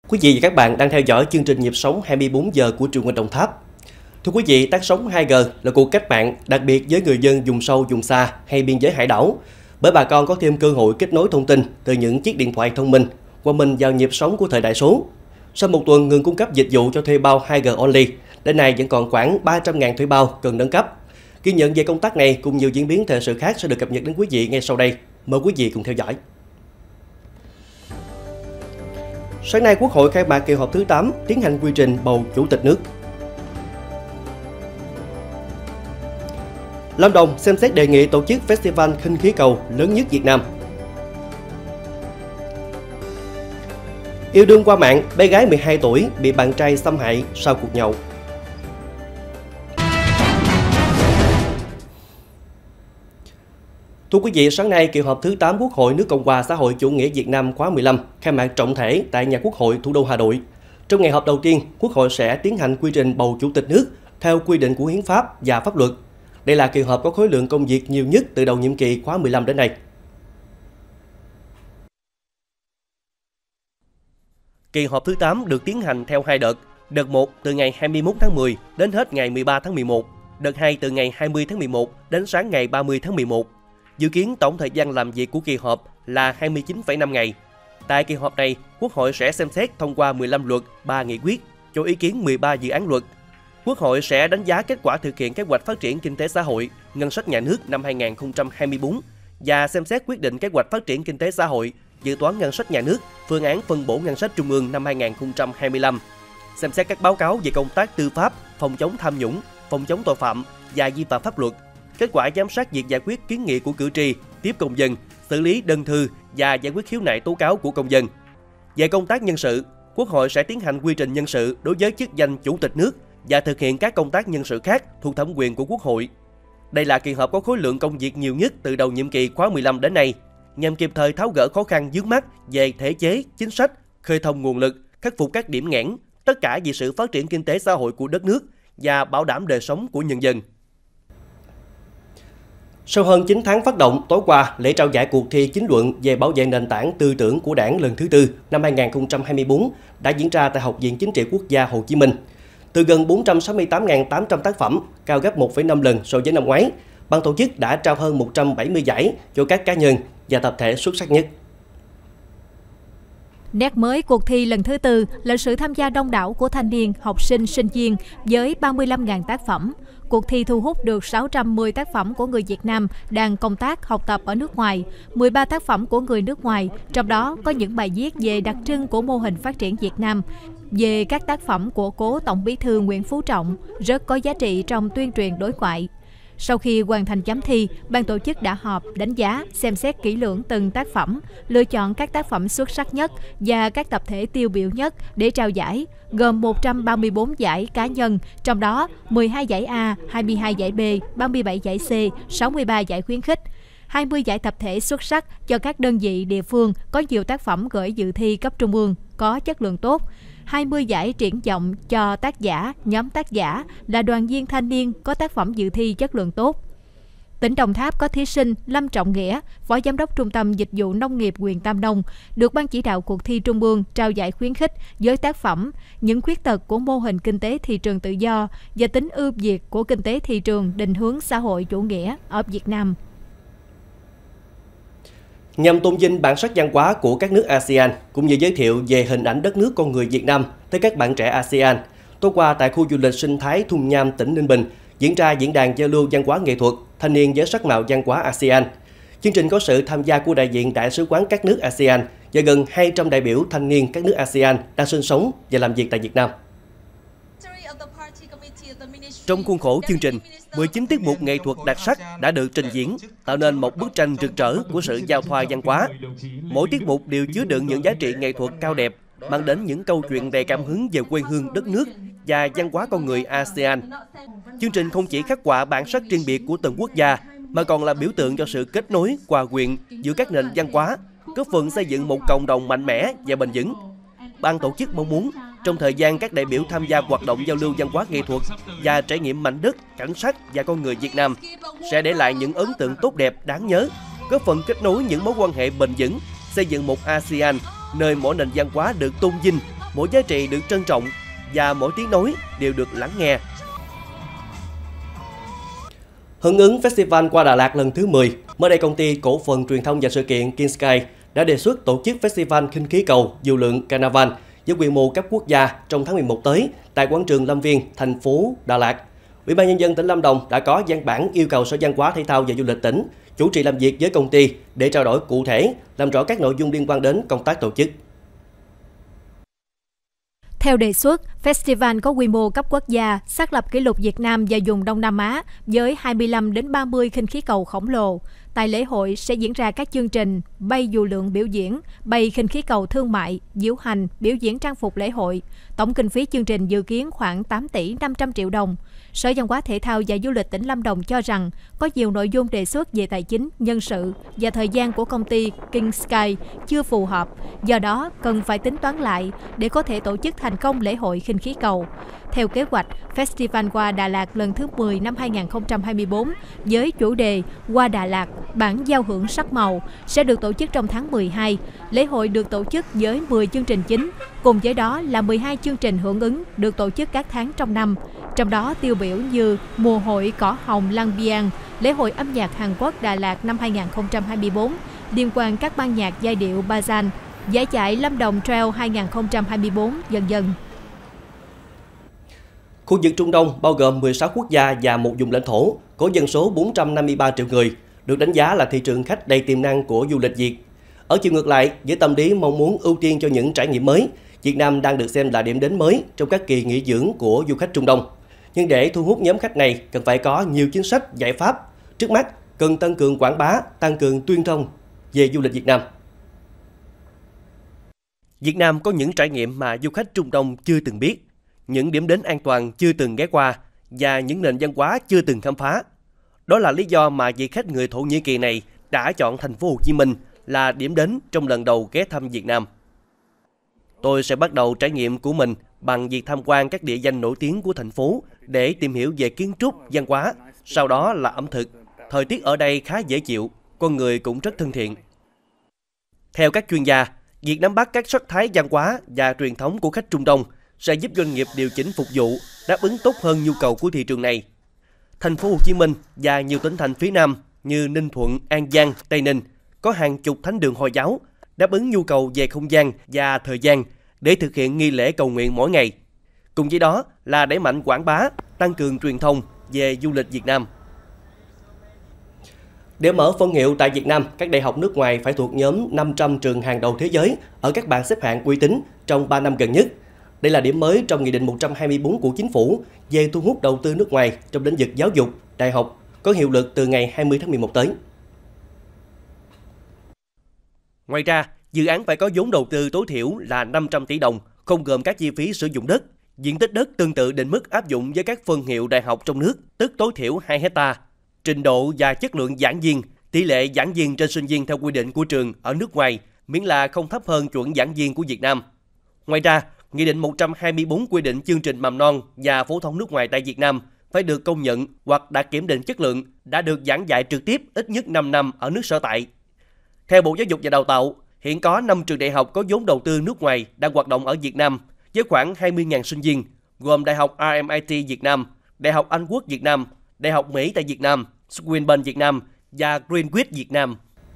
Quý vị và các bạn đang theo dõi chương trình Nhịp sống 24 giờ của Truyền hình Đồng Tháp. Thưa quý vị, tắt sóng 2G là cuộc cách mạng đặc biệt với người dân vùng sâu, vùng xa hay biên giới hải đảo, bởi bà con có thêm cơ hội kết nối thông tin từ những chiếc điện thoại thông minh, hòa mình vào nhịp sống của thời đại số. Sau một tuần ngừng cung cấp dịch vụ cho thuê bao 2G only, đến nay vẫn còn khoảng 300.000 thuê bao cần nâng cấp. Ghi nhận về công tác này cùng nhiều diễn biến thời sự khác sẽ được cập nhật đến quý vị ngay sau đây. Mời quý vị cùng theo dõi. Sáng nay, Quốc hội khai mạc kỳ họp thứ 8, tiến hành quy trình bầu Chủ tịch nước. Lâm Đồng xem xét đề nghị tổ chức Festival khinh khí cầu lớn nhất Việt Nam. Yêu đương qua mạng, bé gái 12 tuổi bị bạn trai xâm hại sau cuộc nhậu. Thưa quý vị, sáng nay, kỳ họp thứ 8 Quốc hội nước Cộng hòa xã hội chủ nghĩa Việt Nam khóa 15 khai mạc trọng thể tại nhà Quốc hội thủ đô Hà Nội. Trong ngày họp đầu tiên, Quốc hội sẽ tiến hành quy trình bầu Chủ tịch nước theo quy định của Hiến pháp và pháp luật. Đây là kỳ họp có khối lượng công việc nhiều nhất từ đầu nhiệm kỳ khóa 15 đến nay. Kỳ họp thứ 8 được tiến hành theo 2 đợt. Đợt 1 từ ngày 21 tháng 10 đến hết ngày 13 tháng 11. Đợt 2 từ ngày 20 tháng 11 đến sáng ngày 30 tháng 11. Dự kiến tổng thời gian làm việc của kỳ họp là 29,5 ngày. Tại kỳ họp này, Quốc hội sẽ xem xét thông qua 15 luật, 3 nghị quyết, cho ý kiến 13 dự án luật. Quốc hội sẽ đánh giá kết quả thực hiện kế hoạch phát triển kinh tế xã hội, ngân sách nhà nước năm 2024 và xem xét quyết định kế hoạch phát triển kinh tế xã hội, dự toán ngân sách nhà nước, phương án phân bổ ngân sách trung ương năm 2025. Xem xét các báo cáo về công tác tư pháp, phòng chống tham nhũng, phòng chống tội phạm và vi phạm pháp luật. Kết quả giám sát việc giải quyết kiến nghị của cử tri, tiếp công dân, xử lý đơn thư và giải quyết khiếu nại tố cáo của công dân. Về công tác nhân sự, Quốc hội sẽ tiến hành quy trình nhân sự đối với chức danh Chủ tịch nước và thực hiện các công tác nhân sự khác thuộc thẩm quyền của Quốc hội. Đây là kỳ họp có khối lượng công việc nhiều nhất từ đầu nhiệm kỳ khóa 15 đến nay, nhằm kịp thời tháo gỡ khó khăn vướng mắc về thể chế, chính sách, khơi thông nguồn lực, khắc phục các điểm nghẽn, tất cả vì sự phát triển kinh tế xã hội của đất nước và bảo đảm đời sống của nhân dân. Sau hơn 9 tháng phát động, tối qua, lễ trao giải cuộc thi chính luận về bảo vệ nền tảng tư tưởng của Đảng lần thứ 4 năm 2024 đã diễn ra tại Học viện Chính trị Quốc gia Hồ Chí Minh. Từ gần 468.800 tác phẩm, cao gấp 1,5 lần so với năm ngoái, ban tổ chức đã trao hơn 170 giải cho các cá nhân và tập thể xuất sắc nhất. Nét mới cuộc thi lần thứ 4 là sự tham gia đông đảo của thanh niên, học sinh, sinh viên với 35.000 tác phẩm. Cuộc thi thu hút được 610 tác phẩm của người Việt Nam đang công tác, học tập ở nước ngoài, 13 tác phẩm của người nước ngoài, trong đó có những bài viết về đặc trưng của mô hình phát triển Việt Nam. Về các tác phẩm của cố Tổng Bí thư Nguyễn Phú Trọng, rất có giá trị trong tuyên truyền đối ngoại. Sau khi hoàn thành chấm thi, ban tổ chức đã họp, đánh giá, xem xét kỹ lưỡng từng tác phẩm, lựa chọn các tác phẩm xuất sắc nhất và các tập thể tiêu biểu nhất để trao giải, gồm 134 giải cá nhân, trong đó 12 giải A, 22 giải B, 37 giải C, 63 giải khuyến khích, 20 giải tập thể xuất sắc cho các đơn vị địa phương có nhiều tác phẩm gửi dự thi cấp trung ương, có chất lượng tốt, 20 giải triển vọng cho tác giả, nhóm tác giả là đoàn viên thanh niên có tác phẩm dự thi chất lượng tốt. Tỉnh Đồng Tháp có thí sinh Lâm Trọng Nghĩa, Phó Giám đốc Trung tâm Dịch vụ Nông nghiệp huyện Tam Nông, được Ban chỉ đạo cuộc thi Trung ương trao giải khuyến khích với tác phẩm Những khuyết tật của mô hình kinh tế thị trường tự do và tính ưu việt của kinh tế thị trường định hướng xã hội chủ nghĩa ở Việt Nam. Nhằm tôn vinh bản sắc văn hóa của các nước ASEAN, cũng như giới thiệu về hình ảnh đất nước con người Việt Nam tới các bạn trẻ ASEAN, tối qua tại khu du lịch sinh thái Thung Nham, tỉnh Ninh Bình, diễn ra diễn đàn giao lưu văn hóa nghệ thuật thanh niên với sắc màu văn hóa ASEAN. Chương trình có sự tham gia của đại diện đại sứ quán các nước ASEAN và gần 200 đại biểu thanh niên các nước ASEAN đang sinh sống và làm việc tại Việt Nam. Trong khuôn khổ chương trình, 19 tiết mục nghệ thuật đặc sắc đã được trình diễn, tạo nên một bức tranh rực rỡ của sự giao thoa văn hóa. Mỗi tiết mục đều chứa đựng những giá trị nghệ thuật cao đẹp, mang đến những câu chuyện đầy cảm hứng về quê hương đất nước và văn hóa con người ASEAN. Chương trình không chỉ khắc họa bản sắc riêng biệt của từng quốc gia, mà còn là biểu tượng cho sự kết nối, hòa quyện giữa các nền văn hóa, góp phần xây dựng một cộng đồng mạnh mẽ và bền vững. Ban tổ chức mong muốn trong thời gian các đại biểu tham gia hoạt động giao lưu văn hóa nghệ thuật và trải nghiệm mảnh đất, cảnh sắc và con người Việt Nam sẽ để lại những ấn tượng tốt đẹp đáng nhớ, góp phần kết nối những mối quan hệ bền vững, xây dựng một ASEAN nơi mỗi nền văn hóa được tôn vinh mỗi giá trị được trân trọng và mỗi tiếng nói đều được lắng nghe. Hưởng ứng Festival Qua Đà Lạt lần thứ 10, mới đây công ty cổ phần truyền thông và sự kiện KingSky đã đề xuất tổ chức Festival khinh khí cầu dù lượn Carnival với quy mô cấp quốc gia trong tháng 11 tới tại quảng trường Lâm Viên, thành phố Đà Lạt. Ủy ban Nhân dân tỉnh Lâm Đồng đã có văn bản yêu cầu Sở Văn hóa Thể thao và Du lịch tỉnh chủ trì làm việc với công ty để trao đổi cụ thể, làm rõ các nội dung liên quan đến công tác tổ chức. Theo đề xuất, festival có quy mô cấp quốc gia, xác lập kỷ lục Việt Nam và vùng Đông Nam Á với 25 đến 30 khinh khí cầu khổng lồ. Tại lễ hội sẽ diễn ra các chương trình bay dù lượn biểu diễn, bay khinh khí cầu thương mại, diễu hành, biểu diễn trang phục lễ hội. Tổng kinh phí chương trình dự kiến khoảng 8 tỷ 500 triệu đồng. Sở Văn hóa Thể thao và Du lịch tỉnh Lâm Đồng cho rằng có nhiều nội dung đề xuất về tài chính, nhân sự và thời gian của công ty KingSky chưa phù hợp, do đó cần phải tính toán lại để có thể tổ chức thành công lễ hội khinh khí cầu. Theo kế hoạch, Festival Qua Đà Lạt lần thứ 10 năm 2024 với chủ đề Qua Đà Lạt, bản giao hưởng sắc màu sẽ được tổ chức trong tháng 12. Lễ hội được tổ chức với 10 chương trình chính, cùng với đó là 12 chương trình hưởng ứng được tổ chức các tháng trong năm. Trong đó tiêu biểu như Mùa hội Cỏ Hồng Lang Biang, lễ hội âm nhạc Hàn Quốc Đà Lạt năm 2024, liên quan các ban nhạc giai điệu Bazan, giải chạy Lâm Đồng Trail 2024, vân vân. Khu vực Trung Đông bao gồm 16 quốc gia và một vùng lãnh thổ, có dân số 453 triệu người, được đánh giá là thị trường khách đầy tiềm năng của du lịch Việt. Ở chiều ngược lại, với tâm lý mong muốn ưu tiên cho những trải nghiệm mới, Việt Nam đang được xem là điểm đến mới trong các kỳ nghỉ dưỡng của du khách Trung Đông. Nhưng để thu hút nhóm khách này, cần phải có nhiều chính sách, giải pháp. Trước mắt, cần tăng cường quảng bá, tăng cường tuyên thông về du lịch Việt Nam. Việt Nam có những trải nghiệm mà du khách Trung Đông chưa từng biết, những điểm đến an toàn chưa từng ghé qua và những nền văn hóa chưa từng khám phá. Đó là lý do mà vị khách người Thổ Nhĩ Kỳ này đã chọn thành phố Hồ Chí Minh là điểm đến trong lần đầu ghé thăm Việt Nam. Tôi sẽ bắt đầu trải nghiệm của mình bằng việc tham quan các địa danh nổi tiếng của thành phố để tìm hiểu về kiến trúc, văn hóa, sau đó là ẩm thực. Thời tiết ở đây khá dễ chịu, con người cũng rất thân thiện. Theo các chuyên gia, việc nắm bắt các sắc thái văn hóa và truyền thống của khách Trung Đông sẽ giúp doanh nghiệp điều chỉnh phục vụ, đáp ứng tốt hơn nhu cầu của thị trường này. Thành phố Hồ Chí Minh và nhiều tỉnh thành phía Nam như Ninh Thuận, An Giang, Tây Ninh có hàng chục thánh đường Hồi giáo, đáp ứng nhu cầu về không gian và thời gian để thực hiện nghi lễ cầu nguyện mỗi ngày. Cùng với đó là đẩy mạnh quảng bá, tăng cường truyền thông về du lịch Việt Nam. Để mở phân hiệu tại Việt Nam, các đại học nước ngoài phải thuộc nhóm 500 trường hàng đầu thế giới ở các bảng xếp hạng uy tín trong 3 năm gần nhất. Đây là điểm mới trong Nghị định 124 của Chính phủ về thu hút đầu tư nước ngoài trong lĩnh vực giáo dục, đại học, có hiệu lực từ ngày 20 tháng 11 tới. Ngoài ra, dự án phải có vốn đầu tư tối thiểu là 500 tỷ đồng, không gồm các chi phí sử dụng đất. Diện tích đất tương tự định mức áp dụng với các phân hiệu đại học trong nước, tức tối thiểu 2 hectare. Trình độ và chất lượng giảng viên, tỷ lệ giảng viên trên sinh viên theo quy định của trường ở nước ngoài, miễn là không thấp hơn chuẩn giảng viên của Việt Nam. Ngoài ra, Nghị định 124 quy định chương trình mầm non và phổ thông nước ngoài tại Việt Nam phải được công nhận hoặc đạt kiểm định chất lượng, đã được giảng dạy trực tiếp ít nhất 5 năm ở nước sở tại. Theo Bộ Giáo dục và Đào tạo, hiện có 5 trường đại học có vốn đầu tư nước ngoài đang hoạt động ở Việt Nam với khoảng 20.000 sinh viên, gồm Đại học RMIT Việt Nam, Đại học Anh Quốc Việt Nam, Đại học Mỹ tại Việt Nam, Swinburne Việt Nam và Greenwich Việt Nam.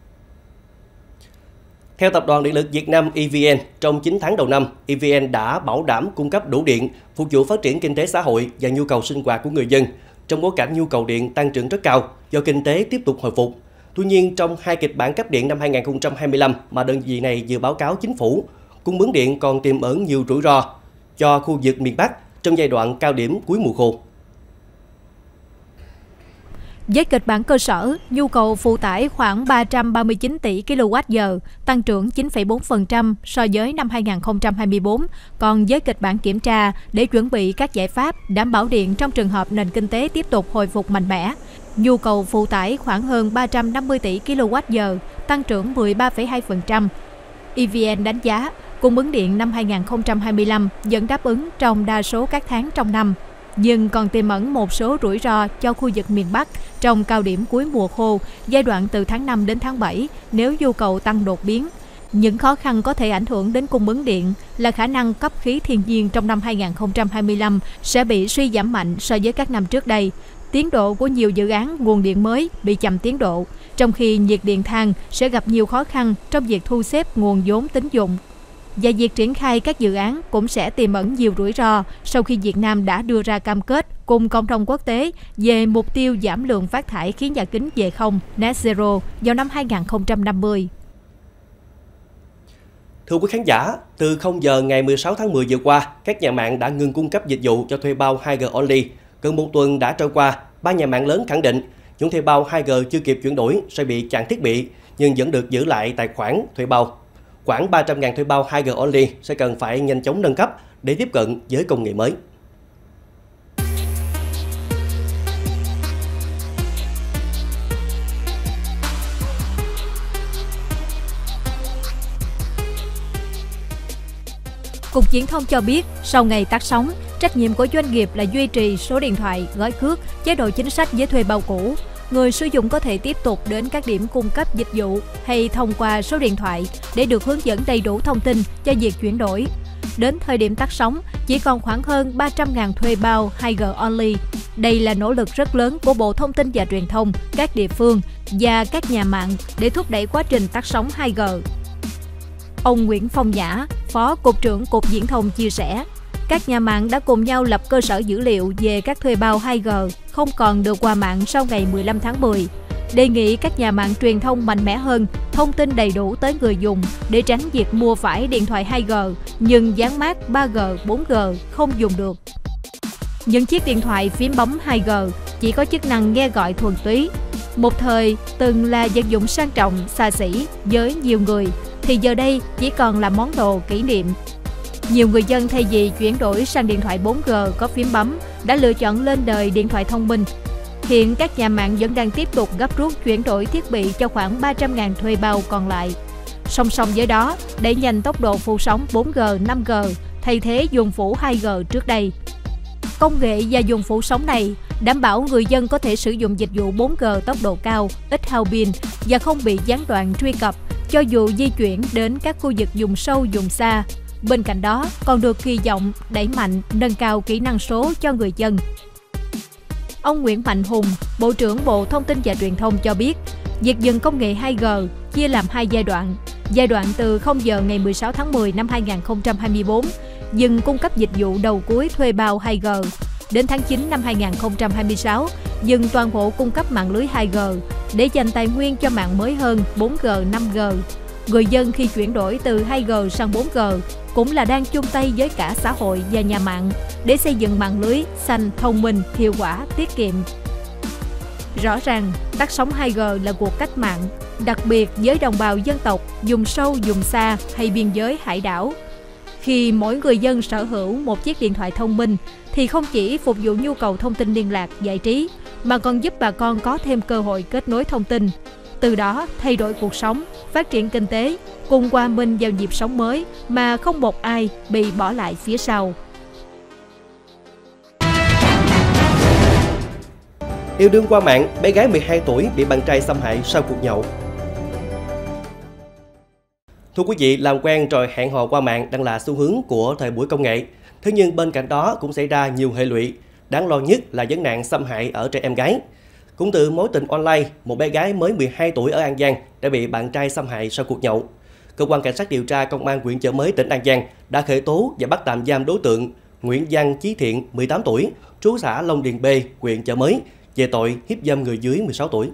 Theo Tập đoàn Điện lực Việt Nam EVN, trong 9 tháng đầu năm, EVN đã bảo đảm cung cấp đủ điện, phục vụ phát triển kinh tế xã hội và nhu cầu sinh hoạt của người dân, trong bối cảnh nhu cầu điện tăng trưởng rất cao do kinh tế tiếp tục hồi phục. Tuy nhiên, trong 2 kịch bản cấp điện năm 2025 mà đơn vị này vừa báo cáo Chính phủ, cung ứng điện còn tiềm ẩn nhiều rủi ro cho khu vực miền Bắc trong giai đoạn cao điểm cuối mùa khô. Với kịch bản cơ sở, nhu cầu phụ tải khoảng 339 tỷ kWh, tăng trưởng 9,4% so với năm 2024. Còn với kịch bản kiểm tra, để chuẩn bị các giải pháp đảm bảo điện trong trường hợp nền kinh tế tiếp tục hồi phục mạnh mẽ, nhu cầu phụ tải khoảng hơn 350 tỷ kWh, tăng trưởng 13,2%. EVN đánh giá, cung ứng điện năm 2025 vẫn đáp ứng trong đa số các tháng trong năm, nhưng còn tiềm ẩn một số rủi ro cho khu vực miền Bắc trong cao điểm cuối mùa khô, giai đoạn từ tháng 5 đến tháng 7 nếu nhu cầu tăng đột biến. Những khó khăn có thể ảnh hưởng đến cung ứng điện là khả năng cấp khí thiên nhiên trong năm 2025 sẽ bị suy giảm mạnh so với các năm trước đây. Tiến độ của nhiều dự án nguồn điện mới bị chậm tiến độ, trong khi nhiệt điện than sẽ gặp nhiều khó khăn trong việc thu xếp nguồn vốn tín dụng. Và việc triển khai các dự án cũng sẽ tiềm ẩn nhiều rủi ro sau khi Việt Nam đã đưa ra cam kết cùng cộng đồng quốc tế về mục tiêu giảm lượng phát thải khí nhà kính về không net zero vào năm 2050. Thưa quý khán giả, từ 0 giờ ngày 16 tháng 10 vừa qua, các nhà mạng đã ngừng cung cấp dịch vụ cho thuê bao 2G only. Gần một tuần đã trôi qua, ba nhà mạng lớn khẳng định những thuê bao 2G chưa kịp chuyển đổi sẽ bị chặn thiết bị, nhưng vẫn được giữ lại tài khoản thuê bao. Khoảng 300.000 thuê bao 2G only sẽ cần phải nhanh chóng nâng cấp để tiếp cận với công nghệ mới. Cục Viễn thông cho biết, sau ngày tắt sóng, trách nhiệm của doanh nghiệp là duy trì số điện thoại, gói cước, chế độ chính sách với thuê bao cũ. Người sử dụng có thể tiếp tục đến các điểm cung cấp dịch vụ hay thông qua số điện thoại để được hướng dẫn đầy đủ thông tin cho việc chuyển đổi. Đến thời điểm tắt sóng, chỉ còn khoảng hơn 300.000 thuê bao 2G only. Đây là nỗ lực rất lớn của Bộ Thông tin và Truyền thông, các địa phương và các nhà mạng để thúc đẩy quá trình tắt sóng 2G. Ông Nguyễn Phong Nhã, Phó Cục trưởng Cục Viễn thông chia sẻ, các nhà mạng đã cùng nhau lập cơ sở dữ liệu về các thuê bao 2G không còn được qua mạng sau ngày 15 tháng 10. Đề nghị các nhà mạng truyền thông mạnh mẽ hơn, thông tin đầy đủ tới người dùng để tránh việc mua phải điện thoại 2G nhưng dán mác 3G, 4G không dùng được. Những chiếc điện thoại phím bấm 2G chỉ có chức năng nghe gọi thuần túy. Một thời từng là vật dụng sang trọng, xa xỉ với nhiều người, thì giờ đây chỉ còn là món đồ kỷ niệm. Nhiều người dân thay vì chuyển đổi sang điện thoại 4G có phím bấm đã lựa chọn lên đời điện thoại thông minh. Hiện các nhà mạng vẫn đang tiếp tục gấp rút chuyển đổi thiết bị cho khoảng 300.000 thuê bao còn lại. Song song với đó, đẩy nhanh tốc độ phủ sóng 4G, 5G thay thế dùng phủ 2G trước đây. Công nghệ và dùng phủ sóng này đảm bảo người dân có thể sử dụng dịch vụ 4G tốc độ cao, ít hao pin và không bị gián đoạn truy cập cho dù di chuyển đến các khu vực vùng sâu, vùng xa. Bên cạnh đó, còn được kỳ vọng đẩy mạnh, nâng cao kỹ năng số cho người dân. Ông Nguyễn Mạnh Hùng, Bộ trưởng Bộ Thông tin và Truyền thông cho biết, việc dừng công nghệ 2G chia làm hai giai đoạn. Giai đoạn từ 0 giờ ngày 16 tháng 10 năm 2024, dừng cung cấp dịch vụ đầu cuối thuê bao 2G. Đến tháng 9 năm 2026, dừng toàn bộ cung cấp mạng lưới 2G để dành tài nguyên cho mạng mới hơn 4G, 5G. Người dân khi chuyển đổi từ 2G sang 4G cũng là đang chung tay với cả xã hội và nhà mạng để xây dựng mạng lưới xanh, thông minh, hiệu quả, tiết kiệm. Rõ ràng, tắt sóng 2G là cuộc cách mạng, đặc biệt với đồng bào dân tộc, vùng sâu, vùng xa hay biên giới hải đảo. Khi mỗi người dân sở hữu một chiếc điện thoại thông minh thì không chỉ phục vụ nhu cầu thông tin liên lạc, giải trí, mà còn giúp bà con có thêm cơ hội kết nối thông tin. Từ đó thay đổi cuộc sống, phát triển kinh tế, cùng hòa mình vào nhịp sống mới mà không một ai bị bỏ lại phía sau. Yêu đương qua mạng, bé gái 12 tuổi bị bạn trai xâm hại sau cuộc nhậu. Thưa quý vị, làm quen rồi hẹn hò qua mạng đang là xu hướng của thời buổi công nghệ. Thế nhưng bên cạnh đó cũng xảy ra nhiều hệ lụy. Đáng lo nhất là vấn nạn xâm hại ở trẻ em gái. Cũng từ mối tình online, một bé gái mới 12 tuổi ở An Giang đã bị bạn trai xâm hại sau cuộc nhậu. Cơ quan Cảnh sát điều tra Công an huyện Chợ Mới, tỉnh An Giang đã khởi tố và bắt tạm giam đối tượng Nguyễn Văn Chí Thiện, 18 tuổi, trú xã Long Điền B, huyện Chợ Mới, về tội hiếp dâm người dưới 16 tuổi.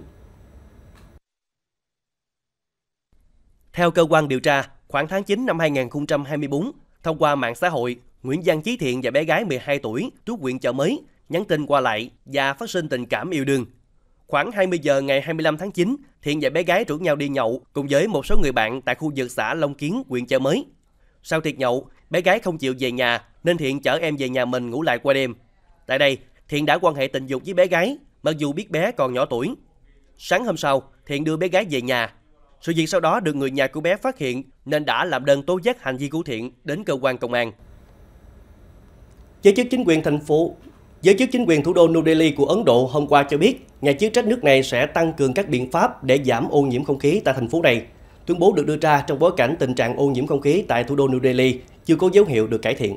Theo cơ quan điều tra, khoảng tháng 9 năm 2024, thông qua mạng xã hội, Nguyễn Văn Chí Thiện và bé gái 12 tuổi, trú huyện Chợ Mới, nhắn tin qua lại và phát sinh tình cảm yêu đương. Khoảng 20 giờ ngày 25 tháng 9, Thiện và bé gái rủ nhau đi nhậu cùng với một số người bạn tại khu vực xã Long Kiến, huyện Chợ Mới. Sau tiệc nhậu, bé gái không chịu về nhà nên Thiện chở em về nhà mình ngủ lại qua đêm. Tại đây, Thiện đã quan hệ tình dục với bé gái, mặc dù biết bé còn nhỏ tuổi. Sáng hôm sau, Thiện đưa bé gái về nhà. Sự việc sau đó được người nhà của bé phát hiện nên đã làm đơn tố giác hành vi của Thiện đến cơ quan công an. Giới chức chính quyền thủ đô New Delhi của Ấn Độ hôm qua cho biết nhà chức trách nước này sẽ tăng cường các biện pháp để giảm ô nhiễm không khí tại thành phố này. Tuyên bố được đưa ra trong bối cảnh tình trạng ô nhiễm không khí tại thủ đô New Delhi chưa có dấu hiệu được cải thiện.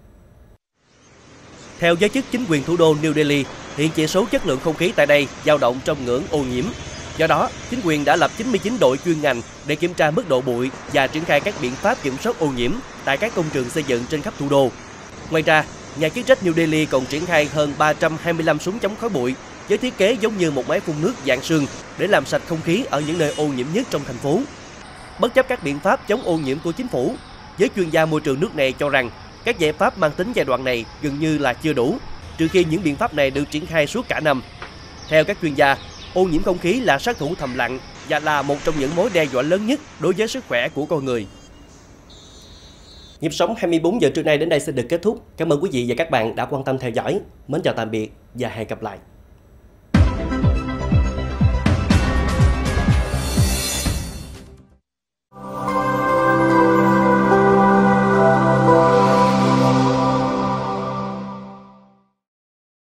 Theo giới chức chính quyền thủ đô New Delhi, hiện chỉ số chất lượng không khí tại đây dao động trong ngưỡng ô nhiễm. Do đó, chính quyền đã lập 99 đội chuyên ngành để kiểm tra mức độ bụi và triển khai các biện pháp kiểm soát ô nhiễm tại các công trường xây dựng trên khắp thủ đô. Ngoài ra, nhà chức trách New Delhi còn triển khai hơn 325 súng chống khói bụi với thiết kế giống như một máy phun nước dạng sương để làm sạch không khí ở những nơi ô nhiễm nhất trong thành phố. Bất chấp các biện pháp chống ô nhiễm của chính phủ, giới chuyên gia môi trường nước này cho rằng các giải pháp mang tính giai đoạn này gần như là chưa đủ, trừ khi những biện pháp này được triển khai suốt cả năm. Theo các chuyên gia, ô nhiễm không khí là sát thủ thầm lặng và là một trong những mối đe dọa lớn nhất đối với sức khỏe của con người. Nhịp sống 24 giờ trưa nay đến đây xin được kết thúc. Cảm ơn quý vị và các bạn đã quan tâm theo dõi. Mến chào tạm biệt và hẹn gặp lại.